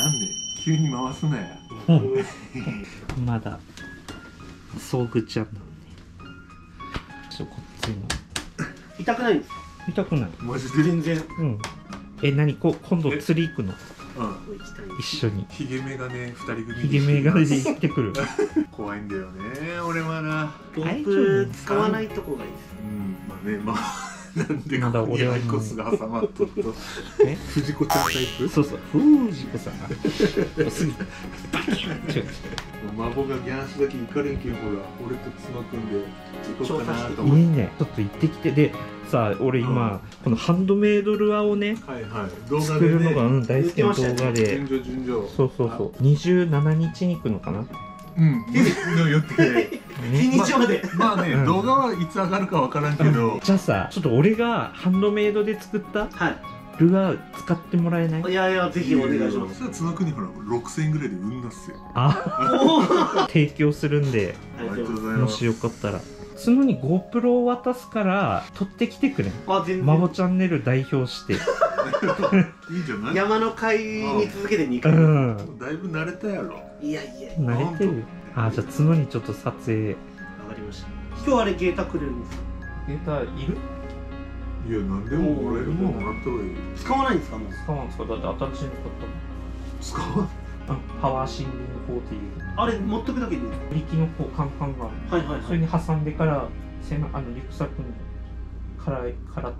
なんで急に回すなや。 まだ遭遇ちゃんなのね。こっちも痛くないんですか？ 痛くない。 マジで全然。 うん。何今度釣り行くの？ うん、 一緒に。 ヒゲメガネ2人組ヒゲメガネで行ってくる。 怖いんだよね俺はな。 ロープ使わないとこがいいです。 うん、まあね、まあなんでまだここに俺はアイコスが挟まっとるとえ藤子ちゃんタイプ。 そうそう、藤子さんがすぐバキッて孫がギャンスだけ行かれんけん、ほら俺と角組んで行こうかなと思って。 いいね、ちょっと行ってきて。でさ、俺今、このハンドメイドルアーをね、 はいはい、動画作でね、 るのが、大好きな動画で、 順序順序。 そうそうそう、27日に行くのかな。 うんの予定。 日にちまで。 まあね、 うん動画はいつ上がるかわからんけど、 じゃあさ、ちょっと俺がハンドメイドで作ったはルアー使ってもらえない？ い。いやいや、ぜひお願いします。 そしたら角国ほら6000円ぐらいで売んだっすよ。 あ、提供するんで、 ありがとうございざいます。 もしよかったら。角に GoPro を渡すから撮ってきてくれん。 ます。あ、全マボ然。 チャンネル代表して。 いいんじゃない？ 山の会に続けて2 う回。 ん。 だいぶ慣れたやろ。 いやいや、 慣れてる。あ、じゃあ角にちょっと撮影。 わかりました。今日あれゲータくれるんですか？ データいる？ いや、なんでももらえるもんもらった方がいい。 使わないんですかもう？ 使わんすか？だって新しいの買っ使わたの。パワーシングル4っていうあれ持っとくだけでいいんですブリキのこうカンカンがある。 か？はいはいそれに挟んでからリュックサックにカラとか。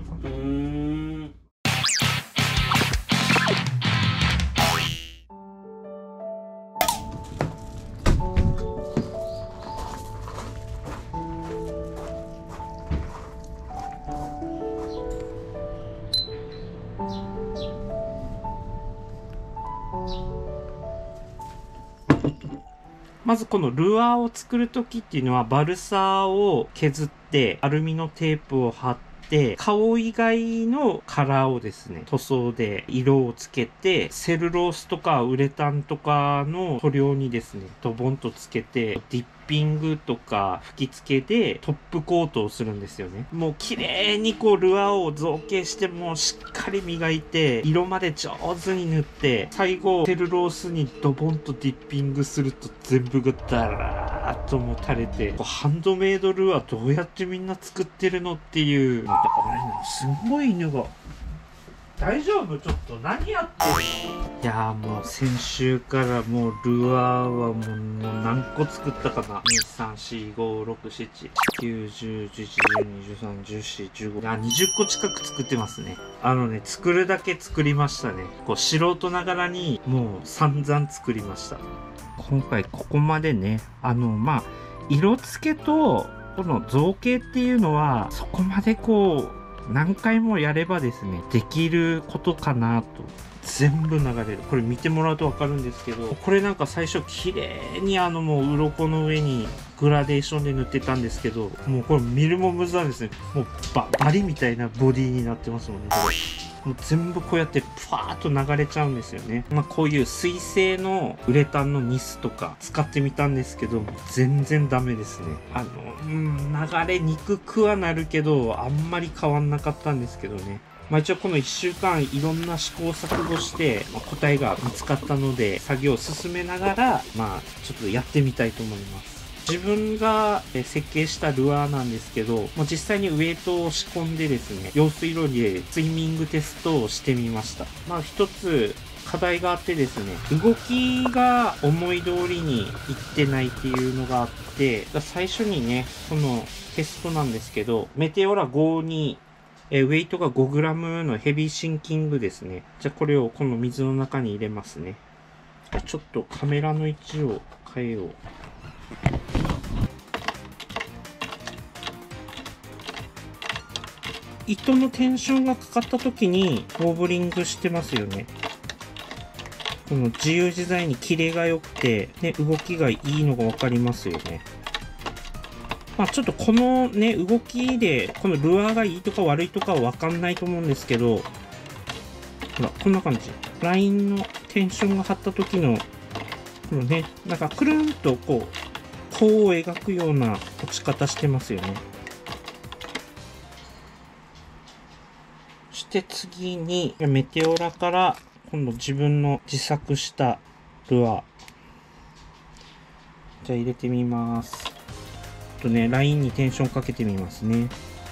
まずこのルアーを作る時っていうのはバルサーを削ってアルミのテープを貼って顔以外のカラーをですね塗装で色をつけてセルロースとかウレタンとかの塗料にですねドボンとつけてディッピングとか吹き付けでトップコートをするんですよね。もう綺麗にこうルアーを造形してもうしっかり磨いて色まで上手に塗って最後セルロースにドボンとディッピングすると全部がダラーッともう垂れて、こうハンドメイドルアーどうやってみんな作ってるのっていう、あれなすごい犬が。大丈夫？ちょっと何やってるの？いやーもう先週からもうルアーはもう何個作ったかな。2345679101112131415、いや20個近く作ってますね。作るだけ作りましたね。こう素人ながらにもう散々作りました。今回ここまでね、まあ色付けとこの造形っていうのはそこまでこう何回もやればですねできることかなと。全部流れる。これ見てもらうと分かるんですけど、これなんか最初綺麗にもう鱗の上にグラデーションで塗ってたんですけど、もうこれ見るも無残ですね。もうバリみたいなボディになってますもんね。もう全部こうやってふわーっと流れちゃうんですよね。まあこういう水性のウレタンのニスとか使ってみたんですけど、全然ダメですね。流れにくくはなるけど、あんまり変わんなかったんですけどね。まあ一応この1週間いろんな試行錯誤して、答えが見つかったので、作業を進めながら、まあちょっとやってみたいと思います。自分が設計したルアーなんですけど、もう実際にウェイトを仕込んでですね、用水路でスイミングテストをしてみました。まあ一つ課題があってですね、動きが思い通りにいってないっていうのがあって、最初にね、このテストなんですけど、メテオラ5にウェイトが 5g のヘビーシンキングですね。じゃあこれをこの水の中に入れますね。ちょっとカメラの位置を変えよう。糸のテンションがかかった時にウォーブリングしてますよね。この自由自在にキレが良くて、ね、動きがいいのが分かりますよね。まあちょっとこのね、動きで、このルアーがいいとか悪いとかは分かんないと思うんですけど、ほら、こんな感じ。ラインのテンションが張った時の、このね、なんかくるんとこう、弧を描くような落ち方してますよね。そして次に、メテオラから今度自分の自作したルアー。じゃあ入れてみます。ラインにテンションかけてみますね。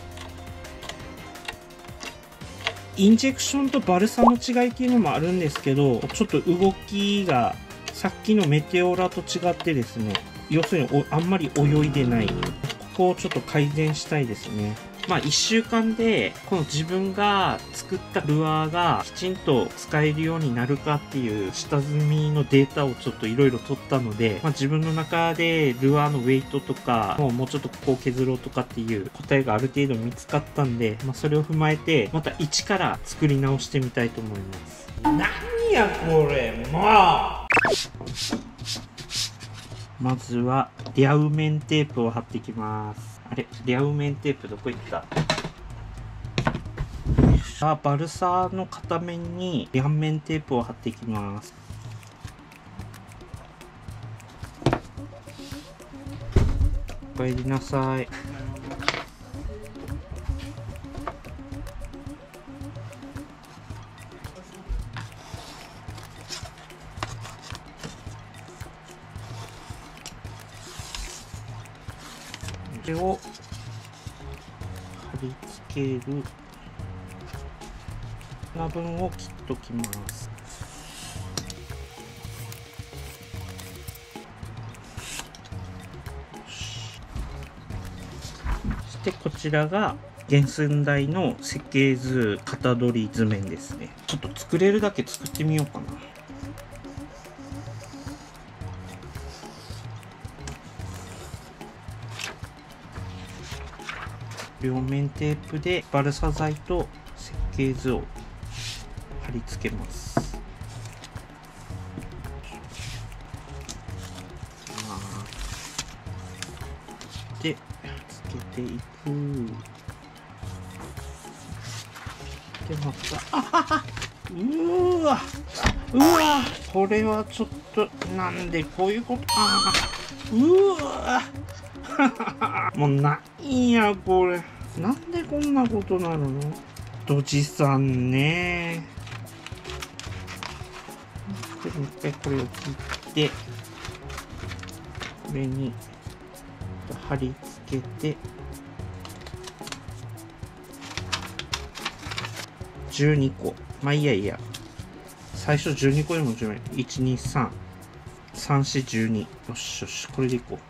インジェクションとバルサの違いっていうのもあるんですけど、ちょっと動きがさっきのメテオラと違ってですね、要するにあんまり泳いでない。ここをちょっと改善したいですね。まあ1週間でこの自分が作ったルアーがきちんと使えるようになるかっていう下積みのデータをちょっといろいろ取ったので、まあ自分の中でルアーのウェイトとかもうちょっとここを削ろうとかっていう答えがある程度見つかったんで、まあそれを踏まえてまた一から作り直してみたいと思います。何やこれもう。まずは両面テープを貼っていきます。あれ、両面テープどこ行った？さあ、バルサの片面に両面テープを貼っていきます。お帰りなさい。これを貼り付ける部分を切っときます。そしてこちらが原寸大の設計図型取り図面ですね。ちょっと作れるだけ作ってみようかな。両面テープでバルサ材と設計図を貼り付けます。で、つけていく。で、また、うわ、これはちょっと、なんでこういうこと、もうなんやこれ。なんでこんなことなるの？ドジさんね。で、もう一回これを切って、これに貼り付けて、12個。まあいいや。最初12個でも10枚。1、2、3。3、4、12。よしよし、これでいこう。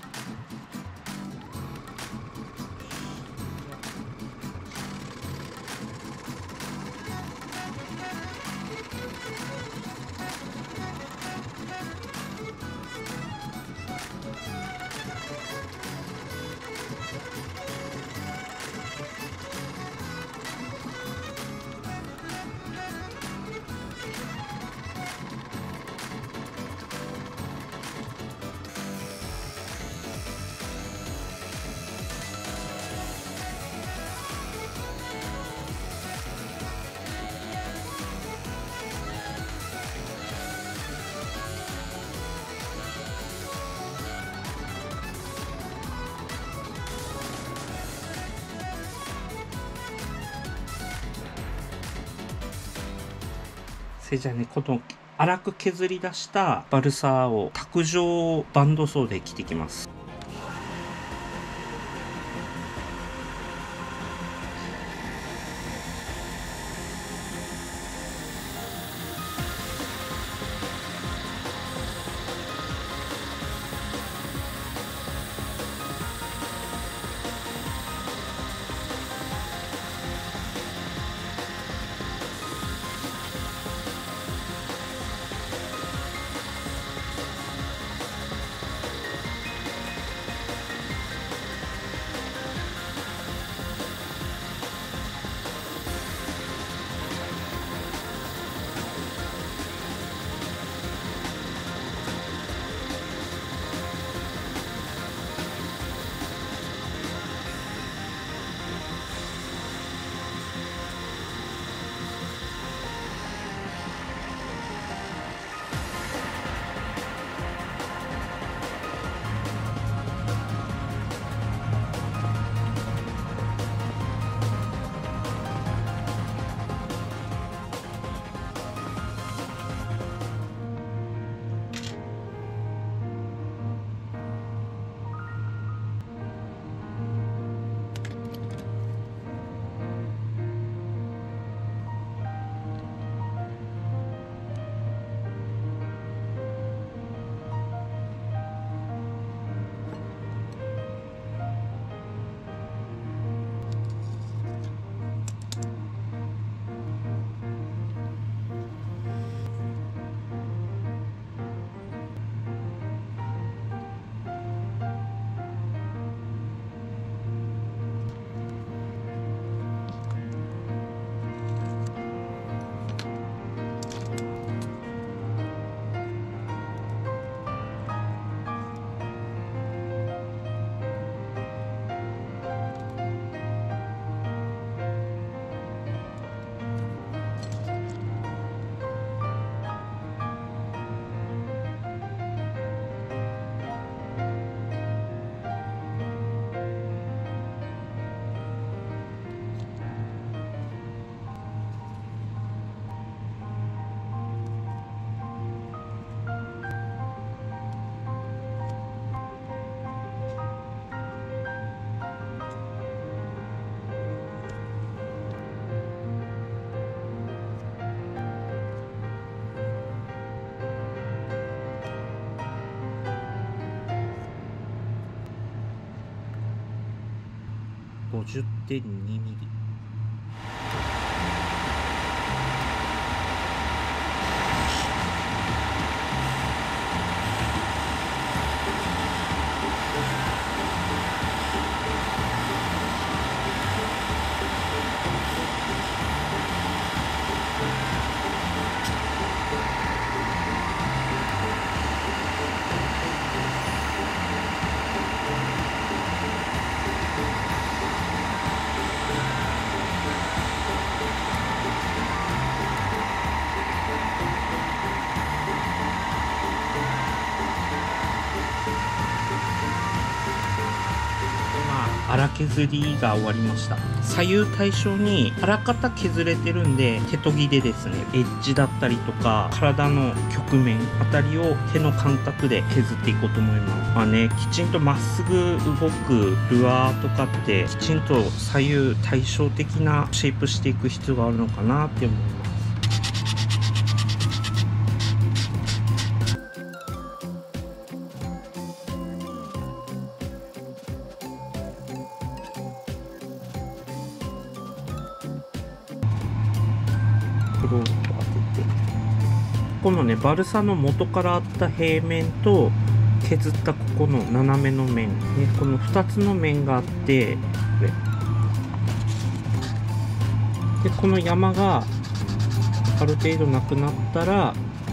それじゃあね、この粗く削り出したバルサを卓上バンドソーで切っていきます。 50.2 ミリ。荒削りが終わりました。左右対称にあらかた削れてるんで、手研ぎでですね、エッジだったりとか体の曲面あたりを手の感覚で削っていこうと思います。まあね、きちんとまっすぐ動くルアーとかってきちんと左右対称的なシェイプしていく必要があるのかなって思います。クローズを当てて、このねバルサの元からあった平面と削ったここの斜めの面、ね、この2つの面があって、これでこの山がある程度なくなったら、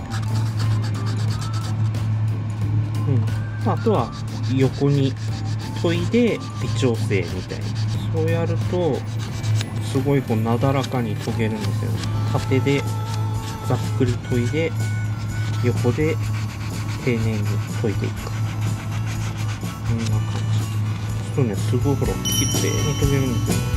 あとは横に研いで微調整みたいな、そうやるとすごいこうなだらかに研げるんですよね。縦でざっくり研いで、横で丁寧に研いでいく。こんな感じ。ちょっとね、すごいほら、きれいに研げるんですよ。